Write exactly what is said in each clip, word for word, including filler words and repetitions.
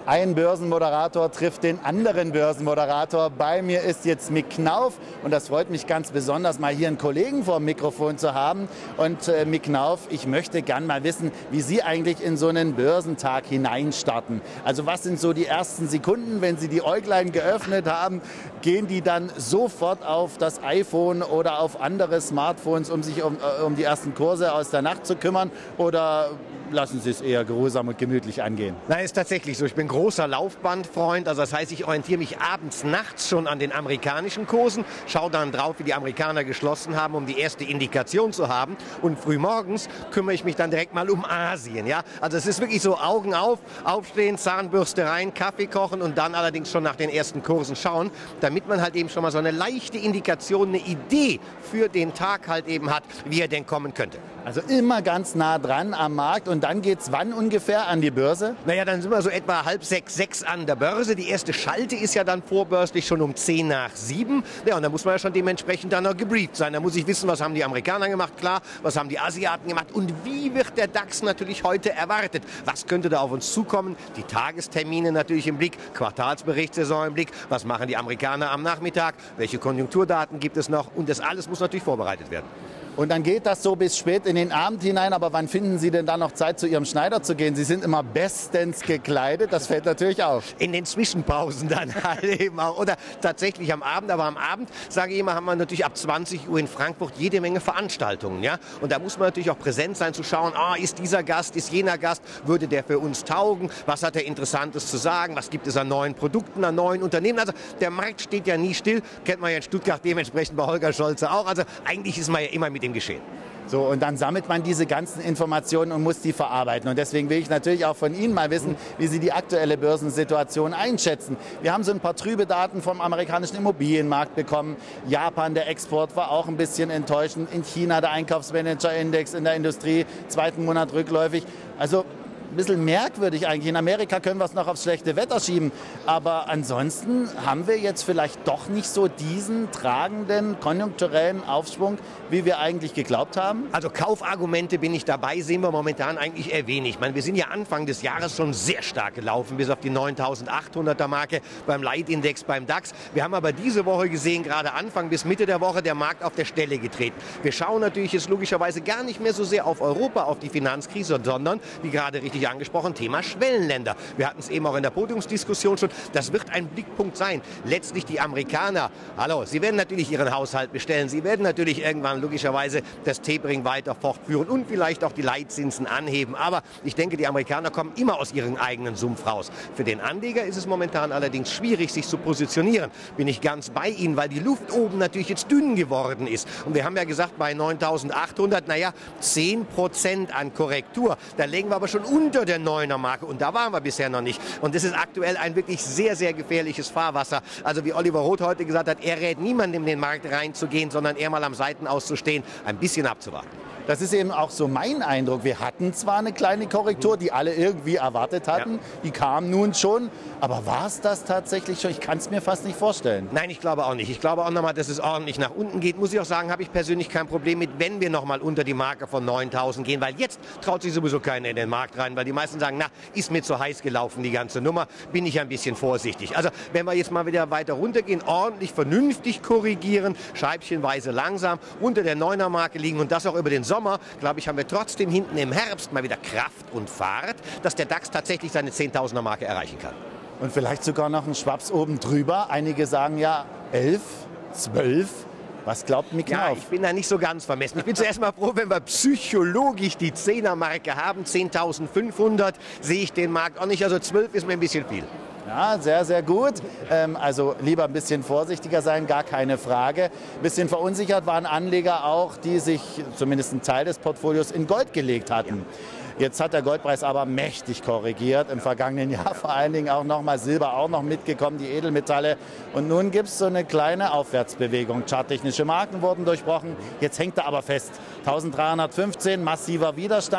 Ein Börsenmoderator trifft den anderen Börsenmoderator. Bei mir ist jetzt Mick Knauf und das freut mich ganz besonders, mal hier einen Kollegen vor dem Mikrofon zu haben. Und äh, Mick Knauf, ich möchte gern mal wissen, wie Sie eigentlich in so einen Börsentag hineinstarten. Also was sind so die ersten Sekunden, wenn Sie die Äuglein geöffnet haben? Gehen die dann sofort auf das iPhone oder auf andere Smartphones, um sich um, um die ersten Kurse aus der Nacht zu kümmern? Oder lassen Sie es eher geruhsam und gemütlich angehen? Nein, ist tatsächlich so. Ich bin großer Laufbandfreund. Also das heißt, ich orientiere mich abends, nachts schon an den amerikanischen Kursen, schaue dann drauf, wie die Amerikaner geschlossen haben, um die erste Indikation zu haben. Und frühmorgens kümmere ich mich dann direkt mal um Asien. Ja? Also es ist wirklich so Augen auf, aufstehen, Zahnbürste rein, Kaffee kochen und dann allerdings schon nach den ersten Kursen schauen, damit man halt eben schon mal so eine leichte Indikation, eine Idee für den Tag halt eben hat, wie er denn kommen könnte. Also immer ganz nah dran am Markt und dann geht es wann ungefähr an die Börse? Naja, dann sind wir so etwa halb sechs, sechs an der Börse. Die erste Schalte ist ja dann vorbörslich schon um zehn nach sieben. Ja, und da muss man ja schon dementsprechend dann noch gebrieft sein. Da muss ich wissen, was haben die Amerikaner gemacht, klar, was haben die Asiaten gemacht und wie wird der DAX natürlich heute erwartet. Was könnte da auf uns zukommen? Die Tagestermine natürlich im Blick, Quartalsberichtssaison im Blick, was machen die Amerikaner am Nachmittag, welche Konjunkturdaten gibt es noch und das alles muss natürlich vorbereitet werden. Und dann geht das so bis spät in den Abend hinein. Aber wann finden Sie denn dann noch Zeit, zu Ihrem Schneider zu gehen? Sie sind immer bestens gekleidet. Das fällt natürlich auf. In den Zwischenpausen dann halt eben auch. Oder tatsächlich am Abend. Aber am Abend, sage ich immer, haben wir natürlich ab zwanzig Uhr in Frankfurt jede Menge Veranstaltungen. Ja? Und da muss man natürlich auch präsent sein, zu schauen, ah, ist dieser Gast, ist jener Gast, würde der für uns taugen? Was hat er Interessantes zu sagen? Was gibt es an neuen Produkten, an neuen Unternehmen? Also der Markt steht ja nie still. Kennt man ja in Stuttgart dementsprechend bei Holger Scholze auch. Also eigentlich ist man ja immer mit dem Geschehen. So, und dann sammelt man diese ganzen Informationen und muss die verarbeiten. Und deswegen will ich natürlich auch von Ihnen mal wissen, wie Sie die aktuelle Börsensituation einschätzen. Wir haben so ein paar trübe Daten vom amerikanischen Immobilienmarkt bekommen. Japan, der Export war auch ein bisschen enttäuschend. In China der Einkaufsmanager-Index in der Industrie, zweiten Monat rückläufig. Also ein bisschen merkwürdig eigentlich. In Amerika können wir es noch aufs schlechte Wetter schieben. Aber ansonsten haben wir jetzt vielleicht doch nicht so diesen tragenden konjunkturellen Aufschwung, wie wir eigentlich geglaubt haben. Also Kaufargumente bin ich dabei, sehen wir momentan eigentlich eher wenig. Ich meine, wir sind ja Anfang des Jahres schon sehr stark gelaufen, bis auf die neuntausendachthunderter Marke beim Leitindex, beim DAX. Wir haben aber diese Woche gesehen, gerade Anfang bis Mitte der Woche, der Markt auf der Stelle getreten. Wir schauen natürlich jetzt logischerweise gar nicht mehr so sehr auf Europa, auf die Finanzkrise, sondern, wie gerade richtig angesprochen, Thema Schwellenländer. Wir hatten es eben auch in der Podiumsdiskussion schon. Das wird ein Blickpunkt sein. Letztlich die Amerikaner, hallo, sie werden natürlich ihren Haushalt bestellen. Sie werden natürlich irgendwann logischerweise das Tapering weiter fortführen und vielleicht auch die Leitzinsen anheben. Aber ich denke, die Amerikaner kommen immer aus ihrem eigenen Sumpf raus. Für den Anleger ist es momentan allerdings schwierig, sich zu positionieren. Bin ich ganz bei Ihnen, weil die Luft oben natürlich jetzt dünn geworden ist. Und wir haben ja gesagt, bei neuntausendachthundert, naja, zehn Prozent an Korrektur. Da legen wir aber schon unter der neuner Marke und da waren wir bisher noch nicht. Und das ist aktuell ein wirklich sehr, sehr gefährliches Fahrwasser. Also wie Oliver Roth heute gesagt hat, er rät niemandem in den Markt reinzugehen, sondern eher mal am Seitenaus zu stehen, ein bisschen abzuwarten. Das ist eben auch so mein Eindruck. Wir hatten zwar eine kleine Korrektur, die alle irgendwie erwartet hatten, ja. Die kam nun schon, aber war es das tatsächlich schon? Ich kann es mir fast nicht vorstellen. Nein, ich glaube auch nicht. Ich glaube auch nochmal, dass es ordentlich nach unten geht. Muss ich auch sagen, habe ich persönlich kein Problem mit, wenn wir nochmal unter die Marke von neuntausend gehen, weil jetzt traut sich sowieso keiner in den Markt rein, weil die meisten sagen, na, ist mir zu heiß gelaufen, die ganze Nummer, bin ich ein bisschen vorsichtig. Also wenn wir jetzt mal wieder weiter runtergehen, ordentlich, vernünftig korrigieren, scheibchenweise langsam unter der neuner Marke liegen und das auch über den Sommer, glaube ich, haben wir trotzdem hinten im Herbst mal wieder Kraft und Fahrt, dass der DAX tatsächlich seine zehntausender Marke erreichen kann. Und vielleicht sogar noch ein Schwaps oben drüber. Einige sagen ja elf, zwölf. Was glaubt Mick Knauf? Ja, ich bin da nicht so ganz vermessen. Ich bin zuerst mal froh, wenn wir psychologisch die zehner-Marke haben. zehntausendfünfhundert sehe ich den Markt auch nicht. Also zwölf ist mir ein bisschen viel. Ja, sehr, sehr gut. Ähm, also lieber ein bisschen vorsichtiger sein, gar keine Frage. Ein bisschen verunsichert waren Anleger auch, die sich zumindest einen Teil des Portfolios in Gold gelegt hatten. Jetzt hat der Goldpreis aber mächtig korrigiert. Im vergangenen Jahr vor allen Dingen auch noch mal Silber auch noch mitgekommen, die Edelmetalle. Und nun gibt es so eine kleine Aufwärtsbewegung. Charttechnische Marken wurden durchbrochen. Jetzt hängt er aber fest. eintausenddreihundertfünfzehn, massiver Widerstand.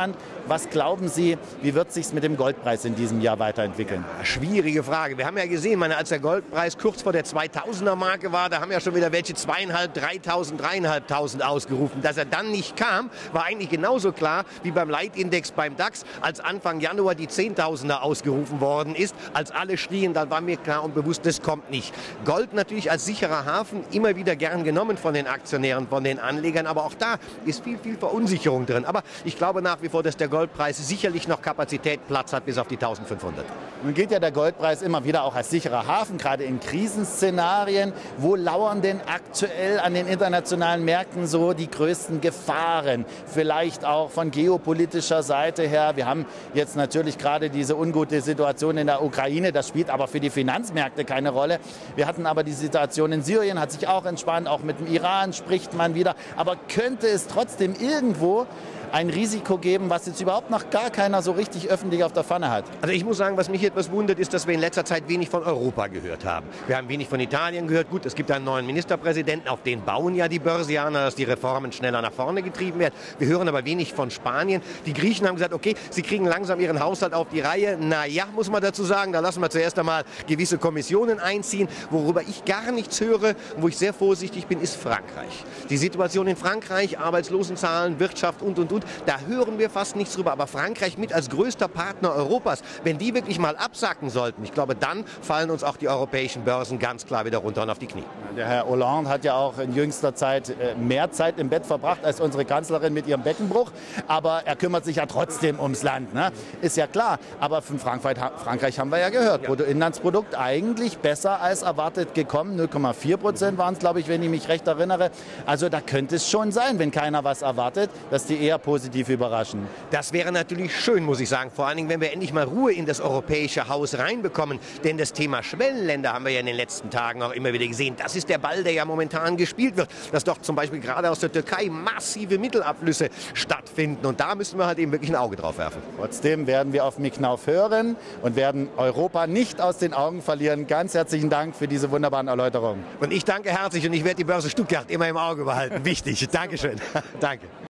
Was glauben Sie, wie wird es sich mit dem Goldpreis in diesem Jahr weiterentwickeln? Ja, schwierige Frage. Wir haben ja gesehen, meine, als der Goldpreis kurz vor der zweitausender Marke war, da haben ja schon wieder welche zweieinhalb, dreitausend, dreieinhalbtausend ausgerufen. Dass er dann nicht kam, war eigentlich genauso klar wie beim Leitindex beim DAX, als Anfang Januar die zehntausender ausgerufen worden ist. Als alle schrien, dann war mir klar und bewusst, das kommt nicht. Gold natürlich als sicherer Hafen, immer wieder gern genommen von den Aktionären, von den Anlegern, aber auch da ist viel, viel Verunsicherung drin. Aber ich glaube nach wie vor, dass der Goldpreis sicherlich noch Kapazität, Platz hat bis auf die eintausendfünfhundert. Nun gilt ja der Goldpreis immer wieder auch als sicherer Hafen, gerade in Krisenszenarien. Wo lauern denn aktuell an den internationalen Märkten so die größten Gefahren? Vielleicht auch von geopolitischer Seite her. Wir haben jetzt natürlich gerade diese ungute Situation in der Ukraine. Das spielt aber für die Finanzmärkte keine Rolle. Wir hatten aber die Situation in Syrien, hat sich auch entspannt. Auch mit dem Iran spricht man wieder. Aber könnte es trotzdem irgendwo ein Risiko geben, was jetzt überhaupt noch gar keiner so richtig öffentlich auf der Pfanne hat? Also ich muss sagen, was mich etwas wundert, ist, dass wir in letzter Zeit wenig von Europa gehört haben. Wir haben wenig von Italien gehört. Gut, es gibt einen neuen Ministerpräsidenten, auf den bauen ja die Börsianer, dass die Reformen schneller nach vorne getrieben werden. Wir hören aber wenig von Spanien. Die Griechen haben gesagt, okay, sie kriegen langsam ihren Haushalt auf die Reihe. Naja, muss man dazu sagen, da lassen wir zuerst einmal gewisse Kommissionen einziehen. Worüber ich gar nichts höre und wo ich sehr vorsichtig bin, ist Frankreich. Die Situation in Frankreich, Arbeitslosenzahlen, Wirtschaft und, und, und. Da hören wir fast nichts drüber. Aber Frankreich mit als größter Partner Europas, wenn die wirklich mal absacken sollten, ich glaube, dann fallen uns auch die europäischen Börsen ganz klar wieder runter und auf die Knie. Der Herr Hollande hat ja auch in jüngster Zeit mehr Zeit im Bett verbracht als unsere Kanzlerin mit ihrem Beckenbruch. Aber er kümmert sich ja trotzdem ums Land. Ne? Ist ja klar. Aber von Frankreich, Frankreich haben wir ja gehört. Ja. Bruttoinlandsprodukt eigentlich besser als erwartet gekommen. null Komma vier Prozent waren es, glaube ich, wenn ich mich recht erinnere. Also da könnte es schon sein, wenn keiner was erwartet, dass die eher positiv überraschen. Das wäre natürlich schön, muss ich sagen. Vor allen Dingen, wenn wir endlich mal Ruhe in das europäische Haus reinbekommen. Denn das Thema Schwellenländer haben wir ja in den letzten Tagen auch immer wieder gesehen. Das ist der Ball, der ja momentan gespielt wird. Dass doch zum Beispiel gerade aus der Türkei massive Mittelabflüsse stattfinden. Und da müssen wir halt eben wirklich ein Auge drauf werfen. Trotzdem werden wir auf Miknauf hören und werden Europa nicht aus den Augen verlieren. Ganz herzlichen Dank für diese wunderbaren Erläuterungen. Und ich danke herzlich und ich werde die Börse Stuttgart immer im Auge behalten. Wichtig. Dankeschön. Danke.